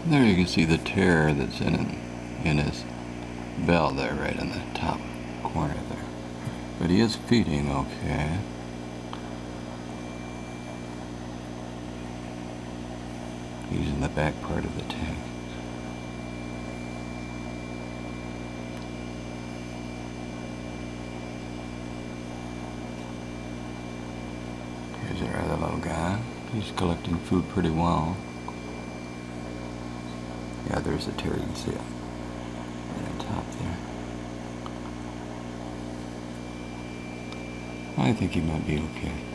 There you can see the tear that's in his bell there, right in the top corner there. But he is feeding okay. He's in the back part of the tank. Here's our other little guy. He's collecting food pretty well. Yeah, there's a tear, you can see it right on top there. I think he might be okay.